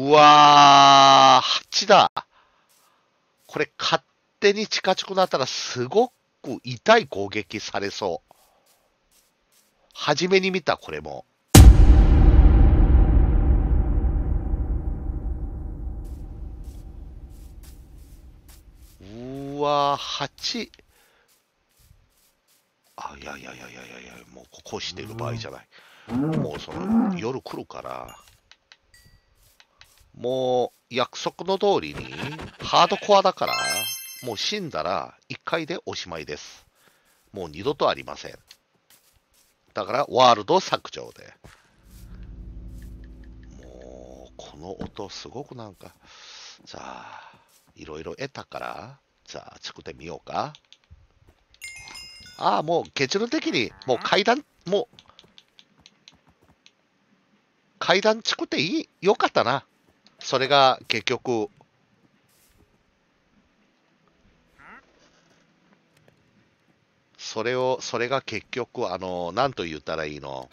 うわー、8だ。これ勝手に近くなったらすごく痛い攻撃されそう。初めに見た、これも。うわー、8。あ、いや、もうここしてる場合じゃない。もうその、夜来るから、もう約束の通りに、ハードコアだから、もう死んだら1回でおしまいです。もう二度とありません。だから、ワールド削除で。もう、この音すごくなんか、じゃあ、いろいろ得たから、じゃあ作ってみようか。ああ、もう結論的に、もう階段作ってよかったな。それが結局、それが結局、なんと言ったらいいの。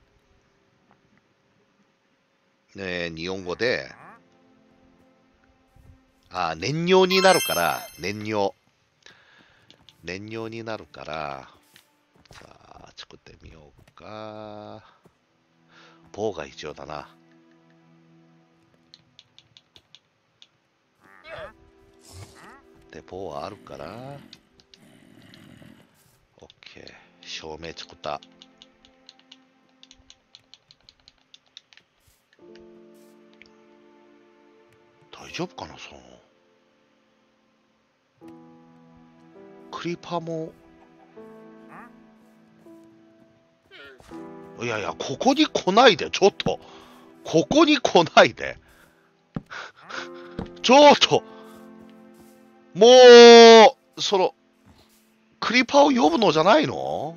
日本語で、燃料になるから、燃料になるから、さあ、作ってみようか。棒が必要だな。で、棒はあるから、OK。照明作った。大丈夫かな、その。クリーパーも。いやいや、ここに来ないで、ちょっと。ここに来ないで。ちょっと。もう、その、クリーパーを呼ぶのじゃないの？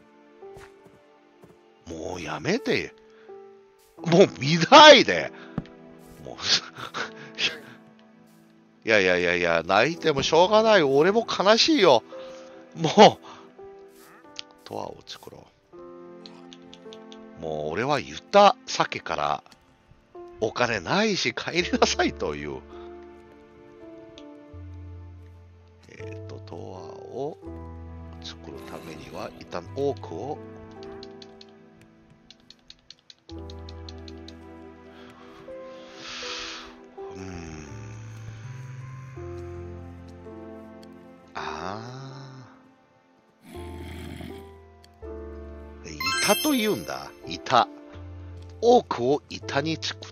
もうやめて。もう見ないで。もういや、泣いてもしょうがない。俺も悲しいよ。もう、ドアを作ろう。もう俺は言った、さっきから、お金ないし帰りなさいという。ドアを作るためには、一旦多くを、板と言うんだ。板。多くを板に作って、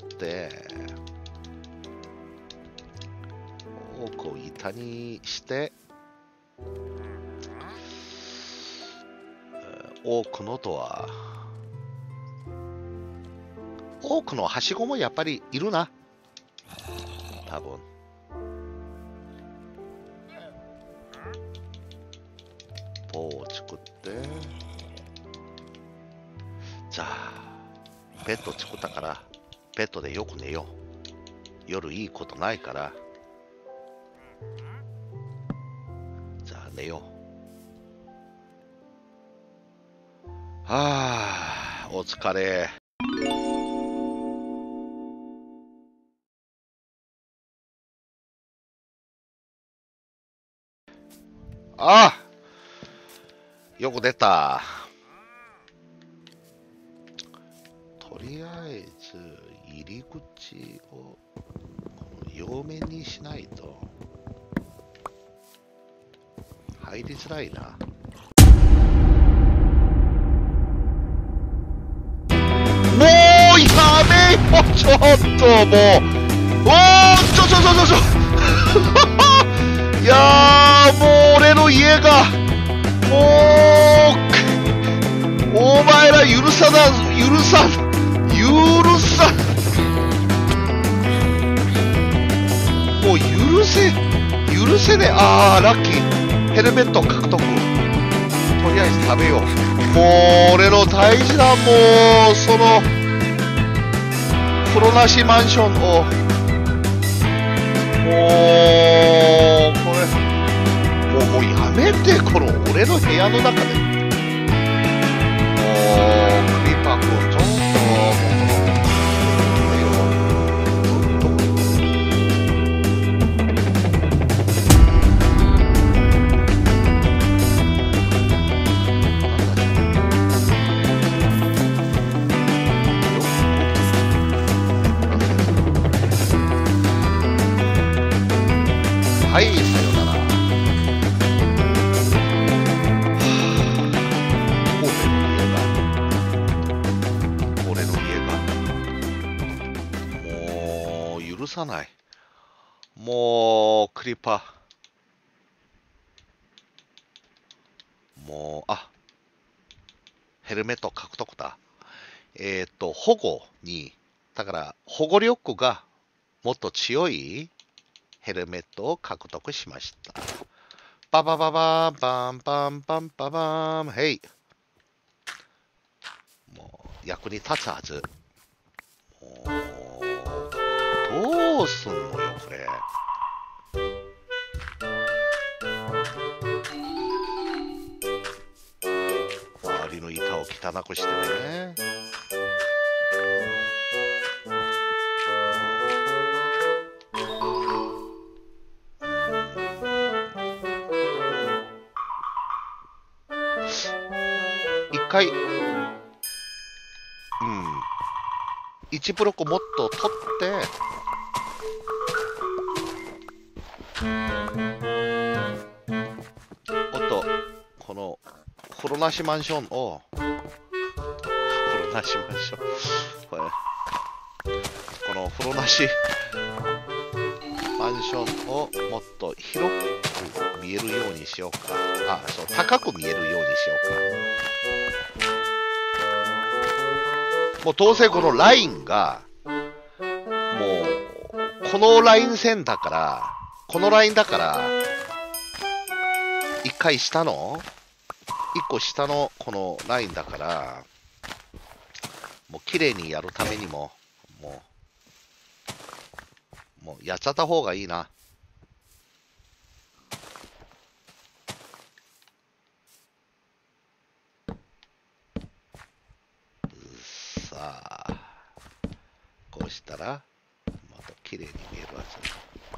多くを板にして、多くのドア。多くのはしごもやっぱりいるな。多分。棒を作って。じゃあ、ベッド作ったから、ベッドでよく寝よう。夜いいことないから。じゃあ寝よう。はあ、お疲れ。ああ、よく出た。とりあえず入り口を両面にしないと入りづらいな。もうやめよ、ちょっともう。おー、ちょいやー、もう俺の家がもうお前ら許さもう許せね。あー、ラッキー。ヘルメット獲得。とりあえず食べよう。もう俺の大事な、もうその風呂なしマンションを、もうこれもうやめて。この俺の部屋の中で、もうクリーパー君ちょっともうどこさない。もう、クリッパー。もう、あ、ヘルメット獲得だ。保護に、だから、保護力がもっと強いヘルメットを獲得しました。ババババーン、バンバンバンババーン、ヘイ。もう、役に立つはず。もう、どうすんのよ、これ。周りの板を汚くしてね。一回、1ブロックもっと取って、おっと、この、風呂なしマンションを、風呂なしマンション、この風呂なしマンションをもっと広く見えるようにしようか。あ、そう、高く見えるようにしようか。もうどうせこのラインが、もう、このライン線だから、このラインだから、一回下の、一個下のこのラインだから、もう綺麗にやるためにも、もうやっちゃった方がいいな。さあ、こうしたら、また綺麗に見えるはず。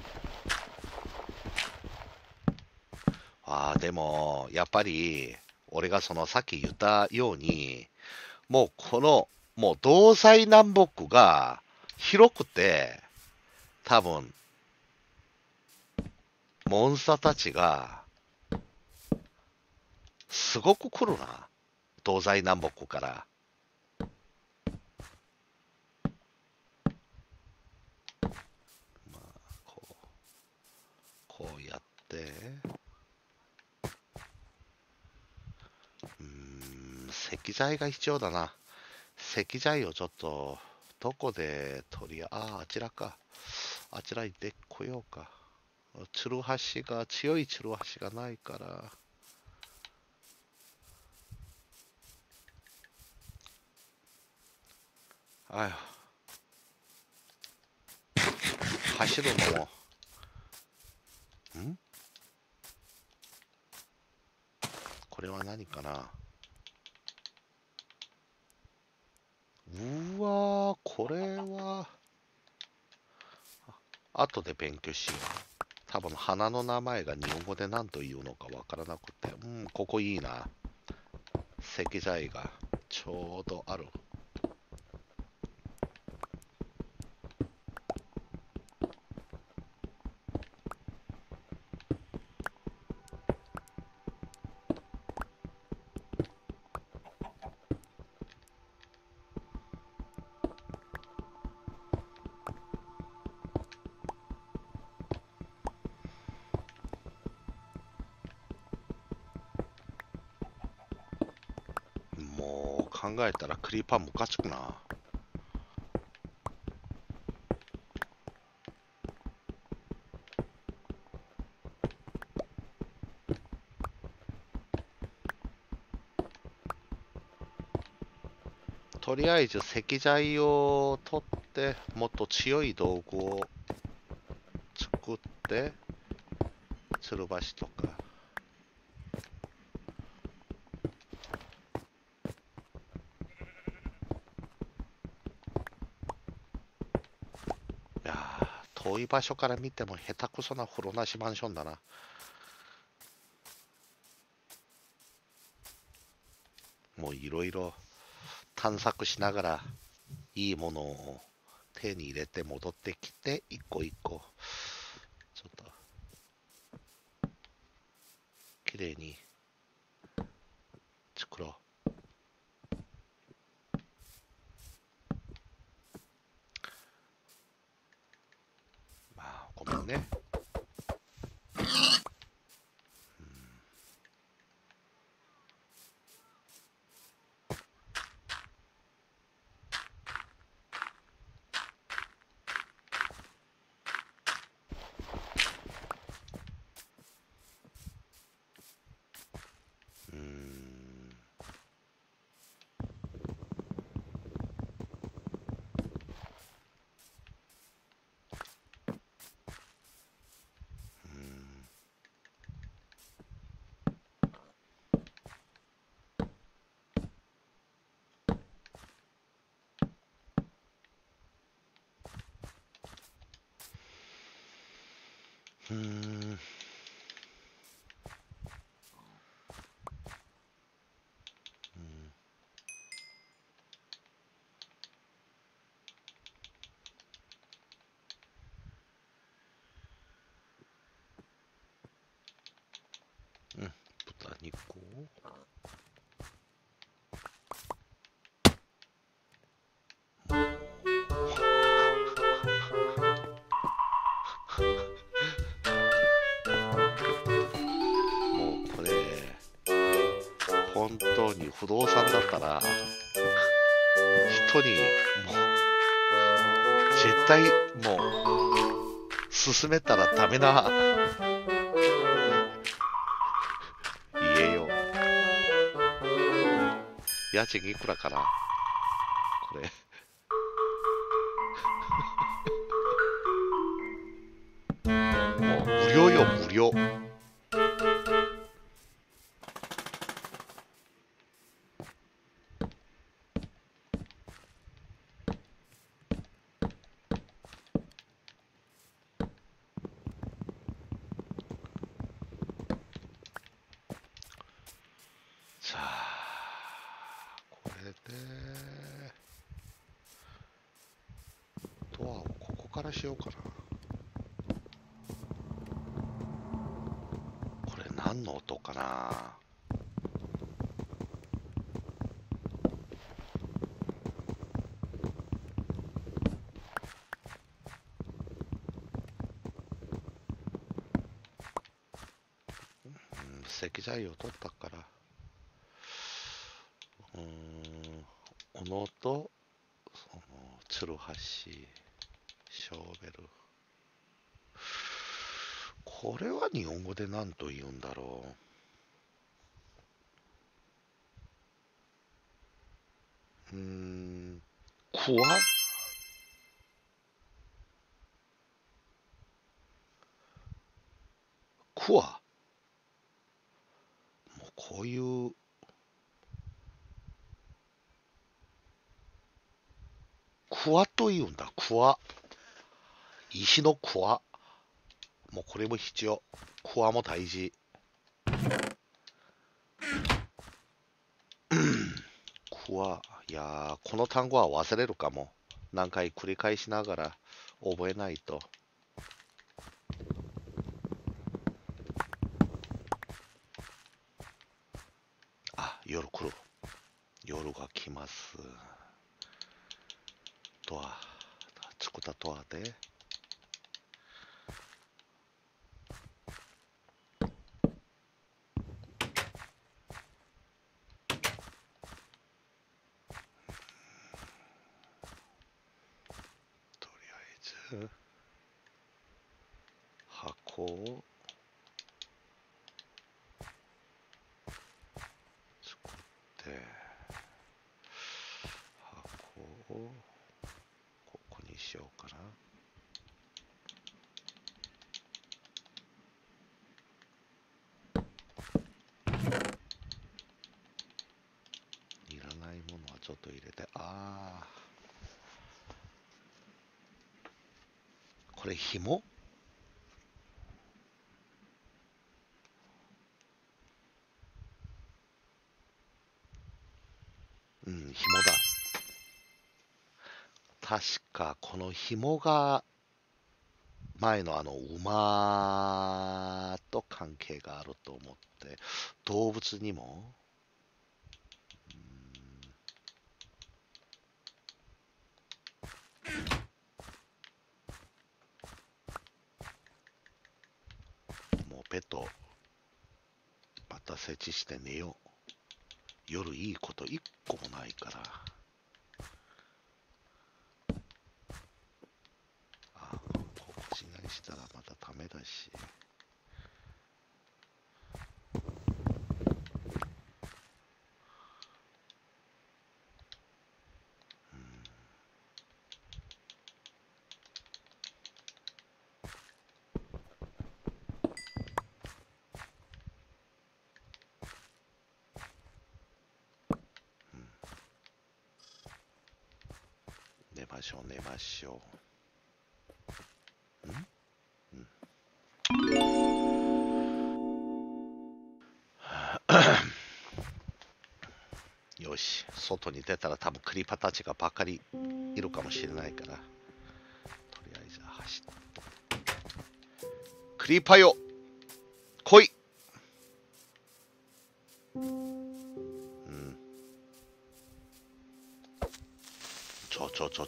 ああ、でも、やっぱり、俺がそのさっき言ったように、もうこの、もう同西南北が広くて、多分、モンスターたちが、すごく来るな。東西南北から。まあ、こうやって、石材が必要だな。石材をちょっと、どこで取り、あちらか。あちらにでこようか。ツルハシが、強いツルハシがないから。あ走るのも。これは何かな。うわー、これは、後で勉強しよう。多分花の名前が日本語で何というのかわからなくて、ここいいな。石材がちょうどある。もう考えたらクリーパームカつくな。とりあえず石材を取ってもっと強い道具を作って吊る橋とか。いやー、遠い場所から見ても下手くそな風呂なしマンションだな。もういろいろ探索しながらいいものを手に入れて戻ってきて一個一個ちょっときれいに作ろね。豚肉をもうこれ本当に不動産だったら人にもう絶対もう進めたらダメな家よ。家賃いくらかなこれ。もう無料よ、無料。さあ、これでドアをここからしようかな。これ何の音かな。石材を取ったから、斧とそのつるはし、ショーベル。これは日本語で何と言うんだろう。クワクワ、もうこういうクワと言うんだ。クワ、石のクワ、もうこれも必要。クワも大事。クワ、いやー、この単語は忘れるかも。何回繰り返しながら覚えないと。あ、夜来る。夜が来ます。ドア、作ったドアで。とりあえず、箱を作って、箱をここにしようかな。いらないものはちょっと入れて、これ紐？紐だ。確かこの紐が前の馬と関係があると思って、動物にも、 ベッドまた設置して寝よう。夜いいこと一個もないから。あ、こっちなりしたらまたダメだし。寝ましょう寝ましょう。よし、外に出たら多分クリーパーたちがばかりいるかもしれないから、とりあえず走って。クリーパーよ、来い。ちょ。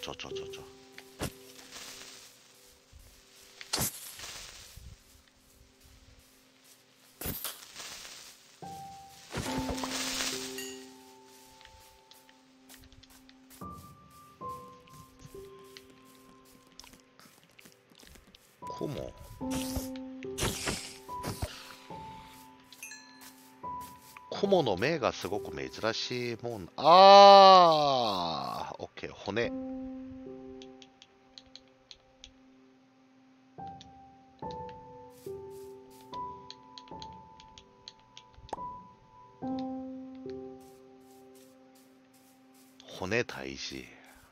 クモの目がすごく珍しいもん。あー、オッケー、骨。骨大事。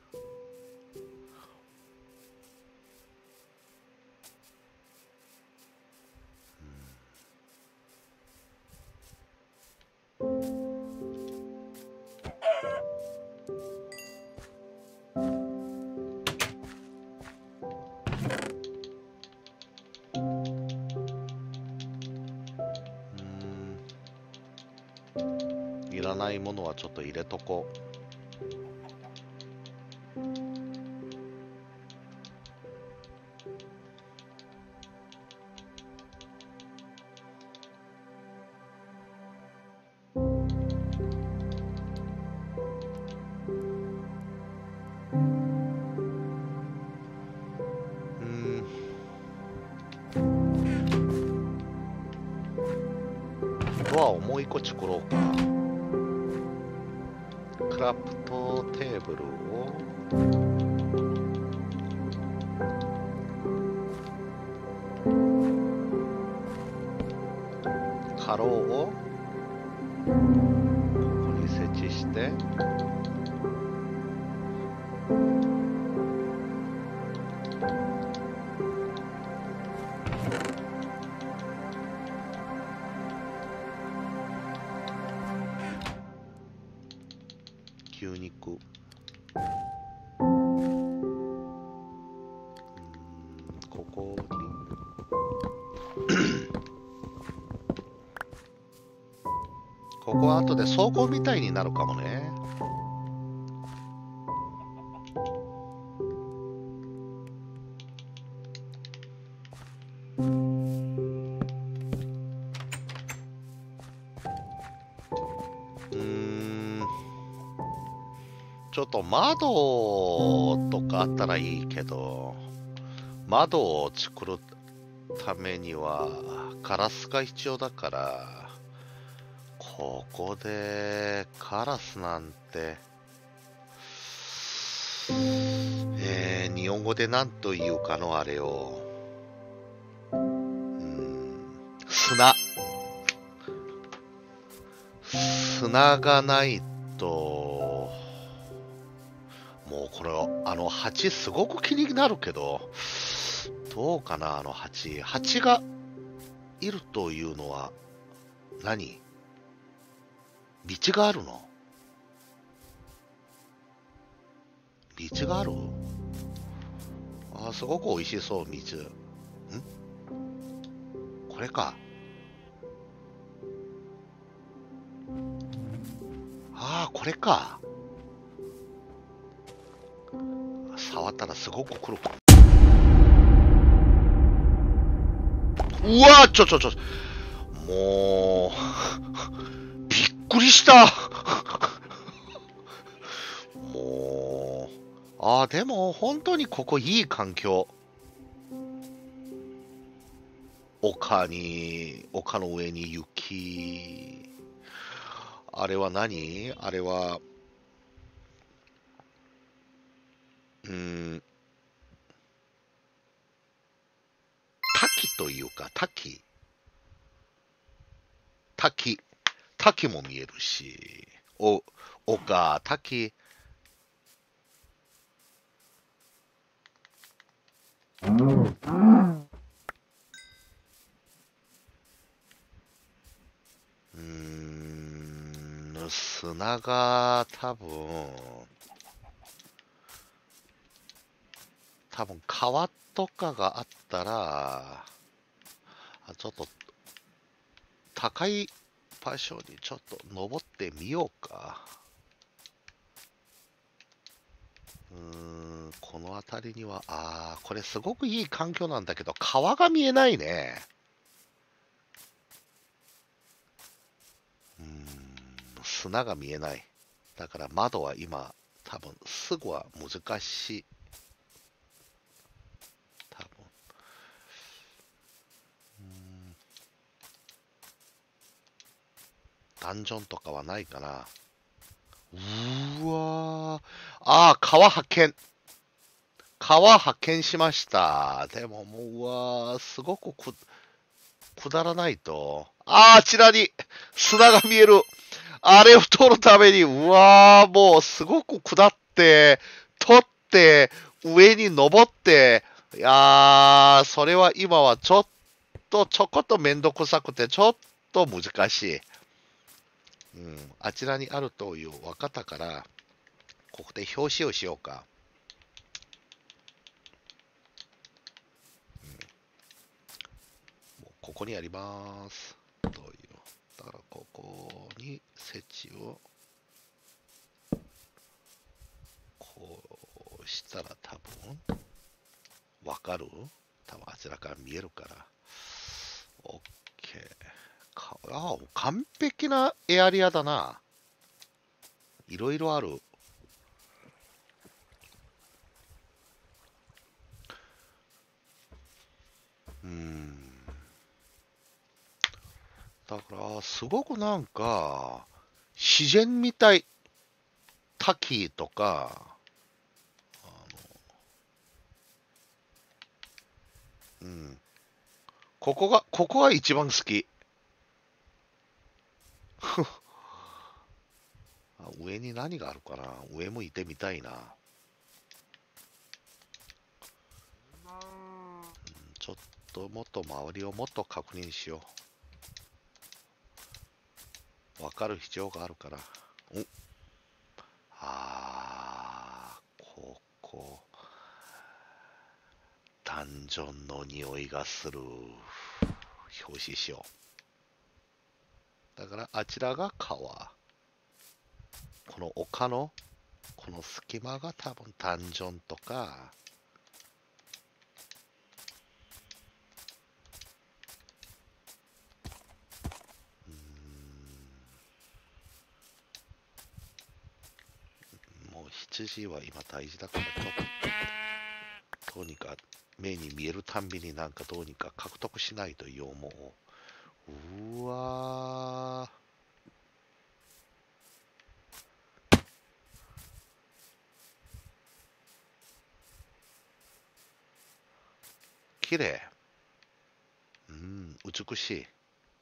いらないものはちょっと入れとこう。ドアをもう一個作ろうか。クラフトテーブルをカローをここに設置して、牛肉、ここにここは後で倉庫みたいになるかもね。ちょっと窓とかあったらいいけど、窓を作るためにはガラスが必要だから、ここでカラスなんて、日本語で何というかのあれを、砂がないと、もうこれ蜂すごく気になるけど、どうかな。蜂がいるというのは何？道があるの？道がある？あ、すごく美味しそう、水。これか。ああ、これか。触ったらすごく来るか。うわー、ちょ。 もう、びっくりした。もう、でも本当にここいい環境。丘の上に雪。あれは何？あれは、滝というか、滝も見えるし、丘、滝、砂が多分川とかがあったら、ちょっと高い場所にちょっと登ってみようか。この辺りには、これすごくいい環境なんだけど、川が見えないね。砂が見えない。だから窓は今、多分すぐは難しい。多分。ダンジョンとかはないかな。うわー。川発見。川発見しました。でももう、うわー、すごく下らないと。あちらに砂が見える。あれを取るために、うわー、もうすごく下って、取って、上に登って、いやー、それは今はちょこっとめんどくさくて、ちょっと難しい。あちらにあるという分かったから、ここで表紙をしようか。もうここにあります。だからここに設置をこうしたら多分わかる？多分あちらから見えるから。OK。完璧なエアリアだな。いろいろある。だから、すごくなんか、自然みたい。滝とか、ここが一番好き。上に何があるかな？上もいてみたいな。ちょっともっと周りをもっと確認しよう。わかる必要があるから。ここ。ダンジョンの匂いがする。表示しよう。だからあちらが川。この丘のこの隙間が多分ダンジョンとか、もう羊は今大事だから、ちょっとどうにか目に見えるたんびになんかどうにか獲得しないという思う。うわー、綺麗。美しい。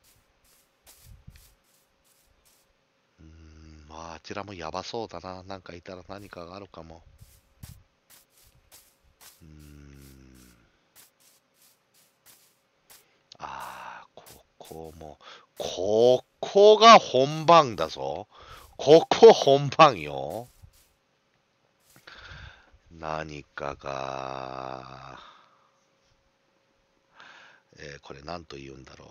まあちらもやばそうだな。なんかいたら何かがあるかも。ここが本番だぞ。ここ本番よ。何かが、これ何と言うんだろう。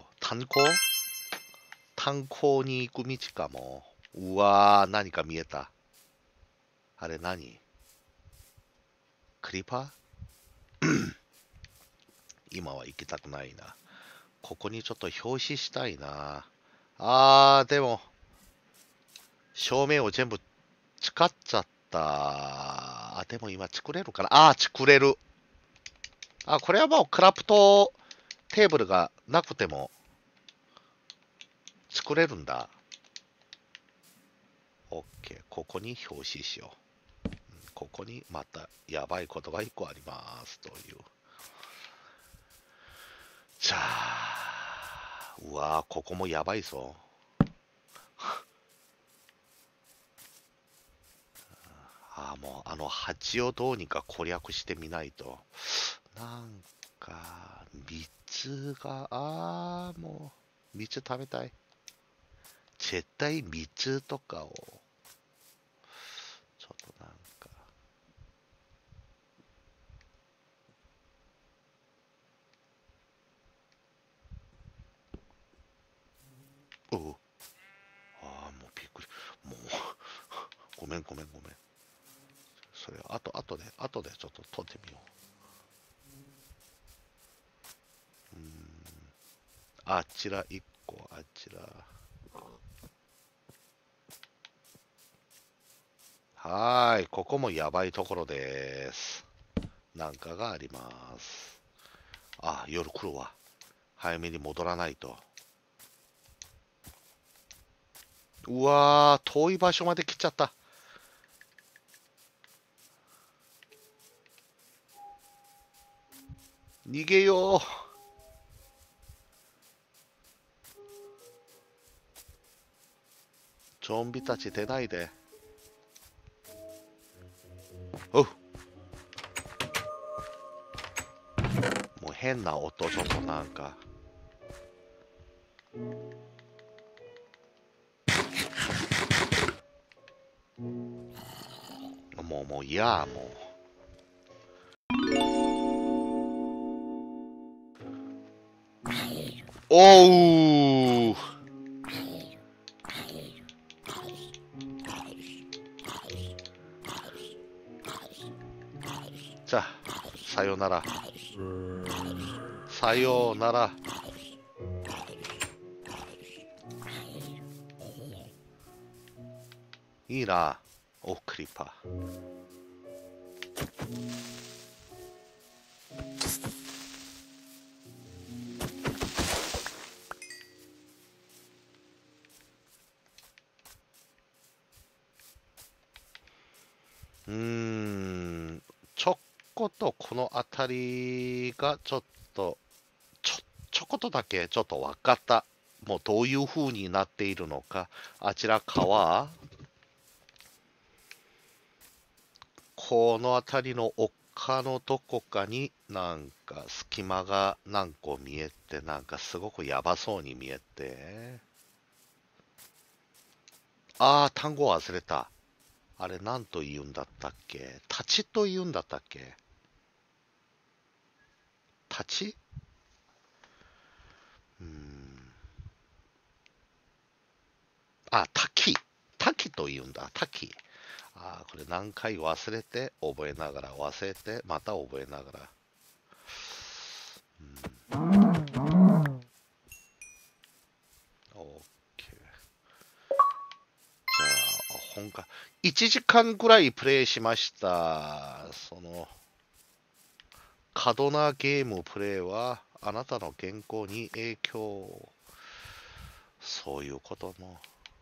炭鉱に行く道かも。うわー、何か見えた。あれ何？クリパー今は行きたくないな。 ここにちょっと表示したいな。でも、照明を全部使っちゃった。でも今作れるかな。作れる。これはもうクラフトテーブルがなくても作れるんだ。OK。ここに表示しよう。ここにまたやばいことが1個ありますという。じゃあ、うわー、ここもやばいぞ。もう蜂をどうにか攻略してみないと。なんか、蜜が、もう、蜜食べたい。絶対蜜とかを、ちょっとなんか。もうびっくり。もう、ごめん。それ、後でちょっと撮ってみよう。あちら1個、あちら。ここもやばいところです。なんかがあります。夜来るわ。早めに戻らないと。うわー、遠い場所まで来ちゃった。逃げよう。ゾンビたち出ないで。もう変な音、ちょっとなんか。もういや、もう。おう。じゃあ、さよなら。さようなら。いいな。クリッパー。ちょっことこの辺りがちょっとちょこっとだけちょっと分かった。もうどういう風になっているのか。あちら川、この辺りの丘のどこかになんか隙間が何個見えて、なんかすごくやばそうに見えて。単語忘れた。あれ何と言うんだったっけ。立ちと言うんだったっけ。立ち？滝と言うんだ。滝。これ何回忘れて、覚えながら忘れて、また覚えながら。OK。じゃあ、1時間ぐらいプレイしました。その、過度なゲームプレイは、あなたの健康に影響。そういうことも。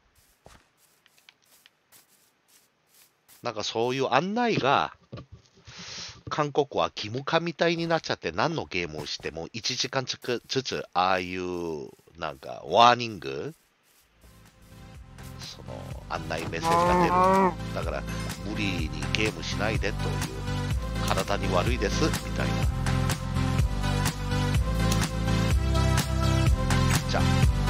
なんかそういう案内が、韓国は義務化みたいになっちゃって、何のゲームをしても1時間ずつ、ああいうなんかワーニング、その案内メッセージが出る。だから無理にゲームしないでという、体に悪いですみたいな。じゃあ。